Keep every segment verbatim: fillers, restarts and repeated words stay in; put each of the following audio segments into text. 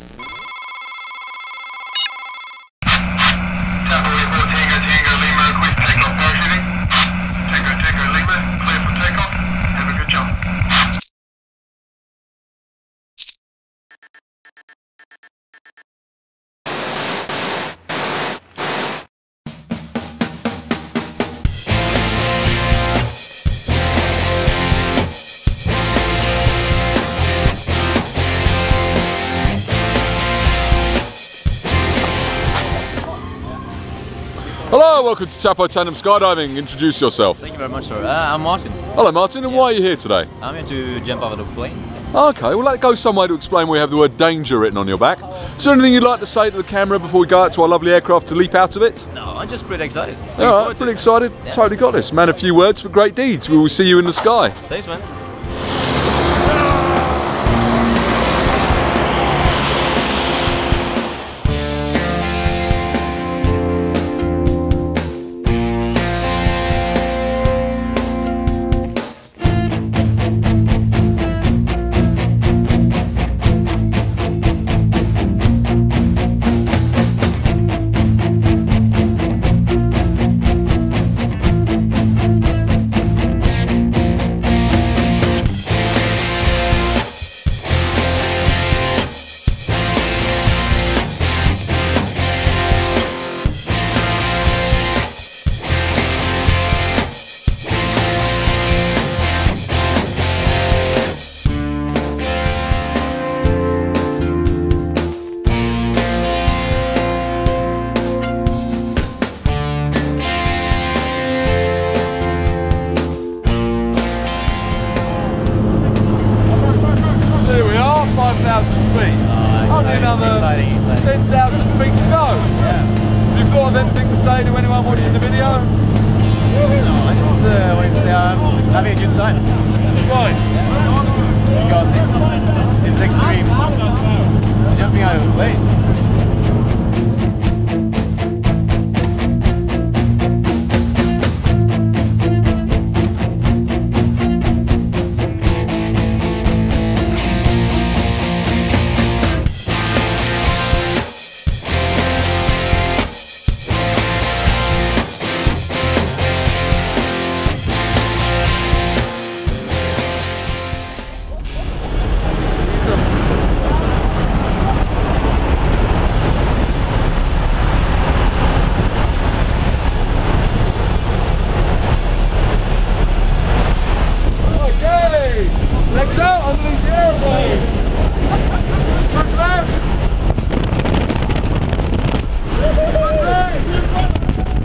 Hello, welcome to Tapo Tandem Skydiving. Introduce yourself. Thank you very much, sir. Uh, I'm Martin. Hello Martin, and Yeah. why are you here today? I'm here to jump out of the plane. Okay, well that goes some way to explain why you have the word danger written on your back. Is there anything you'd like to say to the camera before we go out to our lovely aircraft to leap out of it? No, I'm just pretty excited. Looking Alright, forward to pretty it. excited. Yeah. Totally got this. Man, a few words but great deeds. We will see you in the sky. Thanks, man. five thousand feet. Uh, Only another exciting, exciting. ten thousand feet to go. Yeah. Have you thought of anything to say to anyone watching the video? No, I just uh, wanted to say I'm having a good time. Right. Because it's, it's extreme. Jumping out of the plane. Legs out underneath the airplane. Front left. Front right.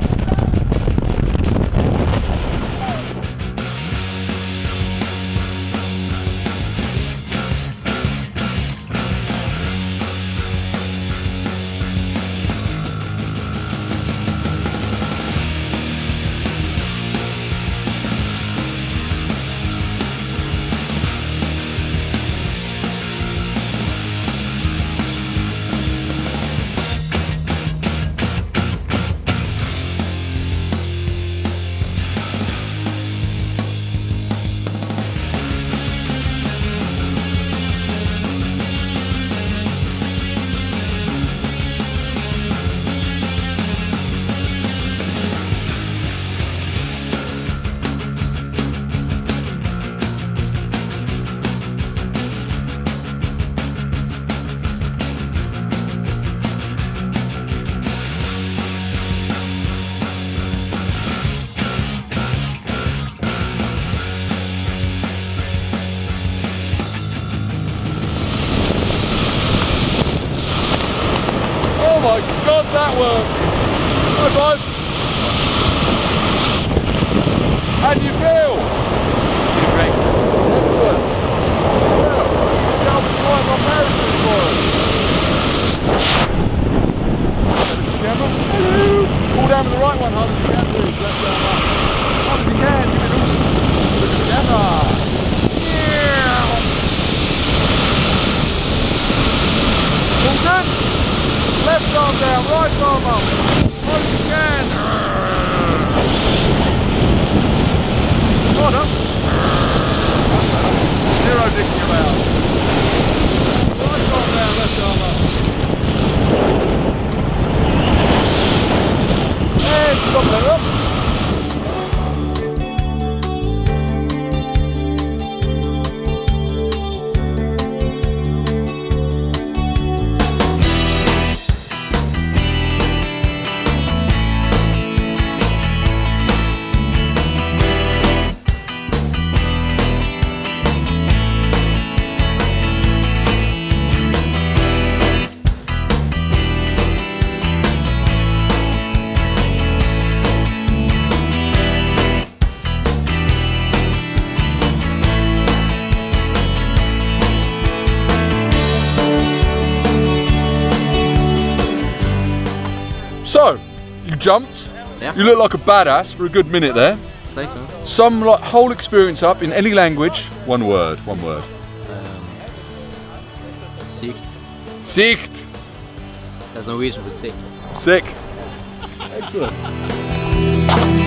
Oh my God, that worked! Hi bud! How do you feel? Pretty great. Excellent! Yeah, that was quite my parachute for us. Camera? Hello! Pull down to the right one, hard as you can do. Left down up. Hard as you can, give it a look at the camera. Yeah! All good? Left arm down, right arm up. Hard as you can. Got up. Zero dicking about. Right arm down, left arm up. So, you jumped. Yeah. You look like a badass for a good minute there. Say so. Sum like whole experience up in any language. One word. One word. Um, sick. Sick. That's Norwegian for sick. Sick. Excellent.